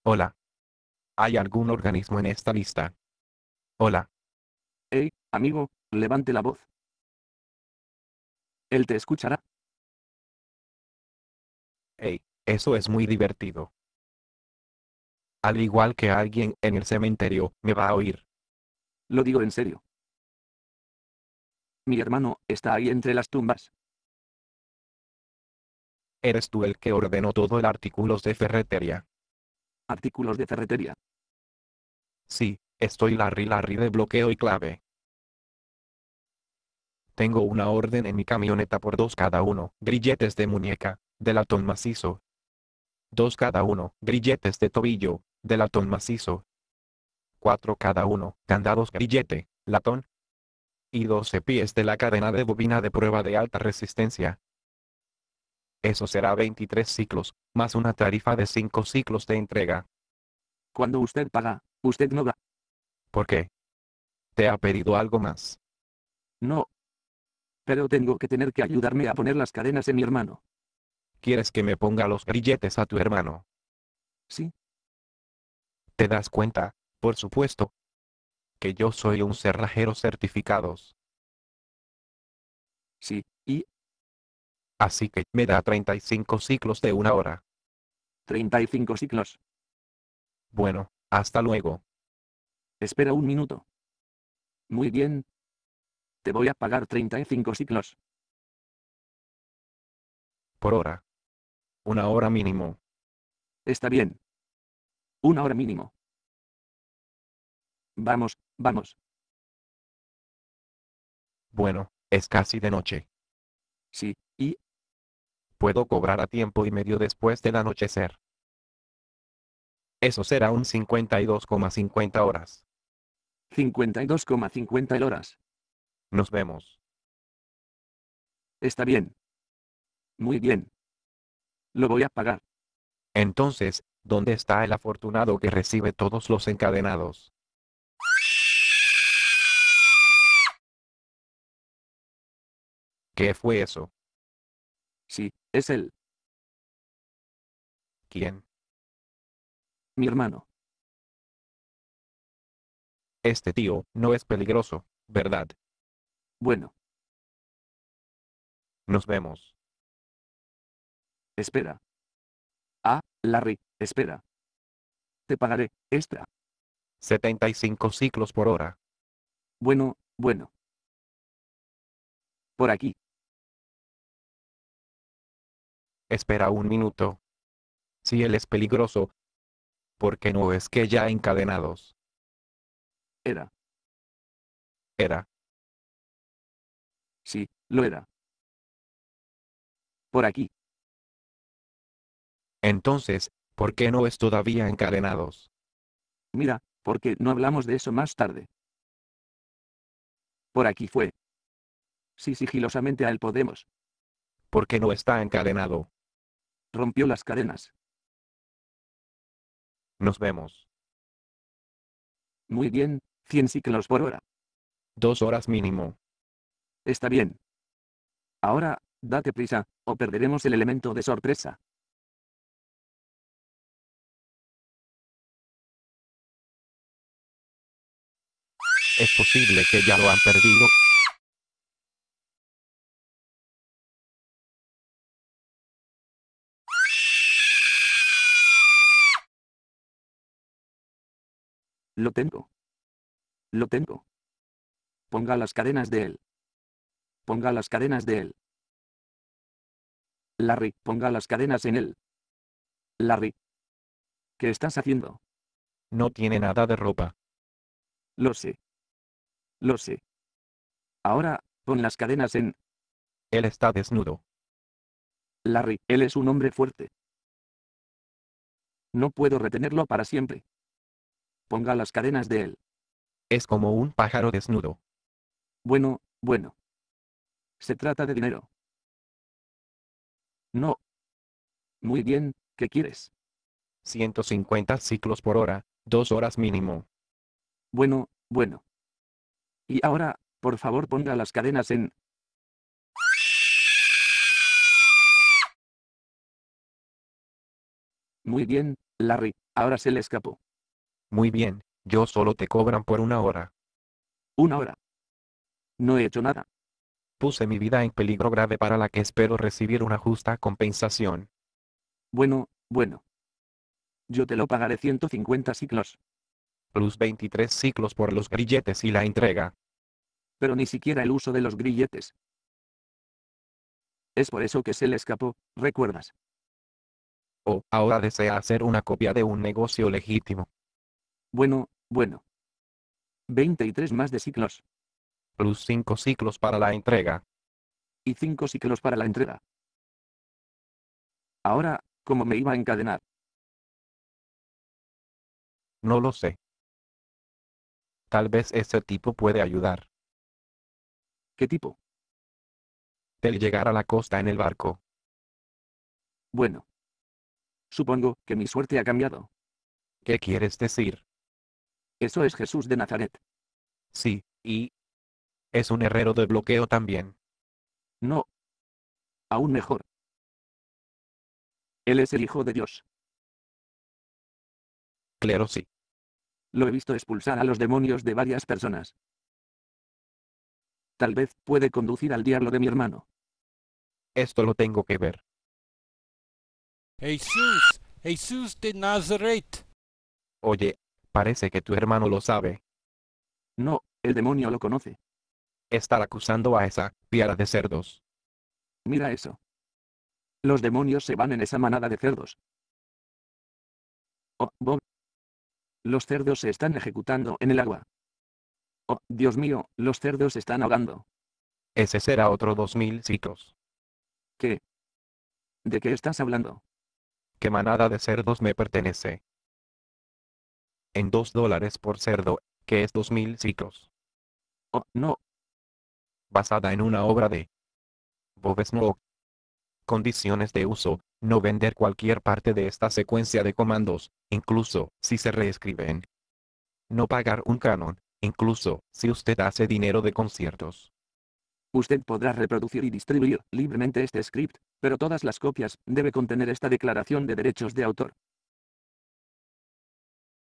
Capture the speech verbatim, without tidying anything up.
Hola. ¿Hay algún organismo en esta lista? Hola. Hey, amigo, levante la voz. Él te escuchará. Hey, eso es muy divertido. Al igual que alguien en el cementerio, me va a oír. Lo digo en serio. Mi hermano está ahí entre las tumbas. Eres tú el que ordenó todo el artículos de ferretería. Artículos de ferretería. Sí, estoy Larry Larry de bloqueo y clave. Tengo una orden en mi camioneta por dos cada uno, grilletes de muñeca, de latón macizo. Dos cada uno, grilletes de tobillo, de latón macizo. Cuatro cada uno, candados grillete, latón. Y doce pies de la cadena de bobina de prueba de alta resistencia. Eso será veintitrés ciclos, más una tarifa de cinco ciclos de entrega. Cuando usted paga, usted no da. ¿Por qué? ¿Te ha pedido algo más? No. Pero tengo que tener que ayudarme a poner las cadenas en mi hermano. ¿Quieres que me ponga los grilletes a tu hermano? Sí, ¿Te das cuenta, por supuesto, que yo soy un cerrajero certificados? sí, y Así que me da treinta y cinco ciclos de una hora. treinta y cinco ciclos. Bueno, hasta luego. Espera un minuto. Muy bien. Te voy a pagar treinta y cinco ciclos. Por hora. Una hora mínimo. Está bien. Una hora mínimo. Vamos, vamos. Bueno, es casi de noche. Sí, y Puedo cobrar a tiempo y medio después del anochecer. Eso será un cincuenta y dos coma cincuenta horas. cincuenta y dos coma cincuenta horas. Nos vemos. Está bien. Muy bien. Lo voy a pagar. Entonces, ¿dónde está el afortunado que recibe todos los encadenados? ¿Qué fue eso? Sí, es él, ¿Quién? mi hermano. Este tío no es peligroso, ¿verdad? Bueno, Nos vemos. espera. Ah, Larry, espera. Te pagaré, extra. setenta y cinco ciclos por hora. Bueno, bueno. Por aquí. Espera un minuto. Si él es peligroso, ¿por qué no es que ya encadenados? Era. Era. Sí, lo era. Por aquí. Entonces, ¿por qué no es todavía encadenados? Mira, porque no hablamos de eso más tarde. Por aquí fue. Sí, sigilosamente a él podemos. ¿Por qué no está encadenado? Rompió las cadenas. Nos vemos. Muy bien, cien ciclos por hora. Dos horas mínimo. Está bien. Ahora, date prisa, o perderemos el elemento de sorpresa. Es posible que ya lo han perdido. Lo tengo. Lo tengo. Ponga las cadenas de él. Ponga las cadenas de él. Larry, ponga las cadenas en él. Larry. ¿Qué estás haciendo? No tiene nada de ropa. Lo sé. Lo sé. Ahora, pon las cadenas en... Él está desnudo. Larry, él es un hombre fuerte. No puedo retenerlo para siempre. Ponga las cadenas de él. Es como un pájaro desnudo. Bueno, bueno. Se trata de dinero. No. Muy bien, ¿qué quieres? ciento cincuenta ciclos por hora, dos horas mínimo. Bueno, bueno. Y ahora, por favor ponga las cadenas en... Muy bien, Larry, Ahora se le escapó. Muy bien, yo solo te cobran por una hora. Una hora. No he hecho nada. Puse mi vida en peligro grave para la que espero recibir una justa compensación. Bueno, bueno. Yo te lo pagaré ciento cincuenta ciclos. Plus veintitrés ciclos por los grilletes y la entrega. Pero ni siquiera el uso de los grilletes. Es por eso que se le escapó, ¿recuerdas? Oh, ahora desea hacer una copia de un negocio legítimo. Bueno, bueno. veintitrés más de ciclos. Plus cinco ciclos para la entrega. Y cinco ciclos para la entrega. Ahora, ¿cómo me iba a encadenar? No lo sé. Tal vez ese tipo puede ayudar. ¿Qué tipo? Del llegar a la costa en el barco. Bueno. Supongo que mi suerte ha cambiado. ¿Qué quieres decir? Eso es Jesús de Nazaret. Sí, y... es un herrero de bloqueo también. No. Aún mejor. Él es el Hijo de Dios. Claro, sí. Lo he visto expulsar a los demonios de varias personas. Tal vez puede conducir al diablo de mi hermano. Esto lo tengo que ver. Jesús, Jesús de Nazaret. Oye, parece que tu hermano lo sabe. No, el demonio lo conoce. Estar acusando a esa piara de cerdos. Mira eso. Los demonios se van en esa manada de cerdos. Oh, Bob. Los cerdos se están ejecutando en el agua. Oh, Dios mío, los cerdos se están ahogando. Ese será otro dos mil ciclos. ¿Qué? ¿De qué estás hablando? ¿Qué manada de cerdos me pertenece? En dos dólares por cerdo, que es dos mil ciclos. Oh, no. Basada en una obra de Bob Snow. Condiciones de uso: no vender cualquier parte de esta secuencia de comandos, incluso si se reescriben. No pagar un canon, incluso si usted hace dinero de conciertos. Usted podrá reproducir y distribuir libremente este script, pero todas las copias debe contener esta declaración de derechos de autor.